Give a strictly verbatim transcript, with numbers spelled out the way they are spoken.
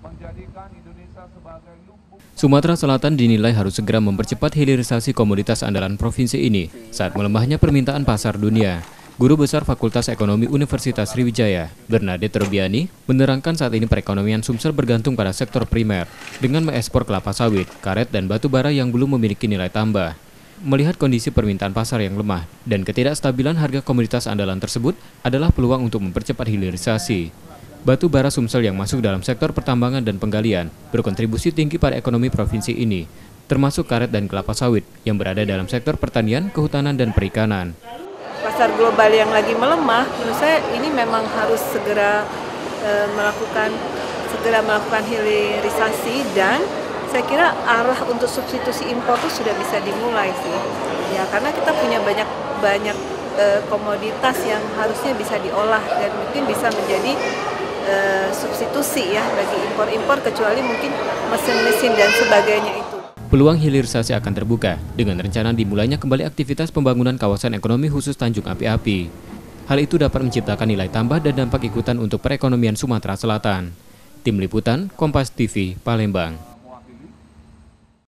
menjadikan Indonesia sebagai lumbung. Sumatera Selatan dinilai harus segera mempercepat hilirisasi komoditas andalan provinsi ini saat melemahnya permintaan pasar dunia. Guru Besar Fakultas Ekonomi Universitas Sriwijaya, Bernadette Robiani, menerangkan saat ini perekonomian Sumsel bergantung pada sektor primer dengan mengekspor kelapa sawit, karet, dan batu bara yang belum memiliki nilai tambah. Melihat kondisi permintaan pasar yang lemah dan ketidakstabilan harga komoditas andalan tersebut adalah peluang untuk mempercepat hilirisasi. Batu bara Sumsel yang masuk dalam sektor pertambangan dan penggalian berkontribusi tinggi pada ekonomi provinsi ini, termasuk karet dan kelapa sawit yang berada dalam sektor pertanian, kehutanan, dan perikanan. Pasar global yang lagi melemah, menurut saya ini memang harus segera e, melakukan segera melakukan hilirisasi, dan saya kira arah untuk substitusi impor itu sudah bisa dimulai sih. Ya, karena kita punya banyak banyak e, komoditas yang harusnya bisa diolah dan mungkin bisa menjadi e, substitusi ya bagi impor-impor, kecuali mungkin mesin-mesin dan sebagainya itu. Peluang hilirisasi akan terbuka dengan rencana dimulainya kembali aktivitas pembangunan kawasan ekonomi khusus Tanjung Api-Api. Hal itu dapat menciptakan nilai tambah dan dampak ikutan untuk perekonomian Sumatera Selatan. Tim Liputan, Kompas T V, Palembang.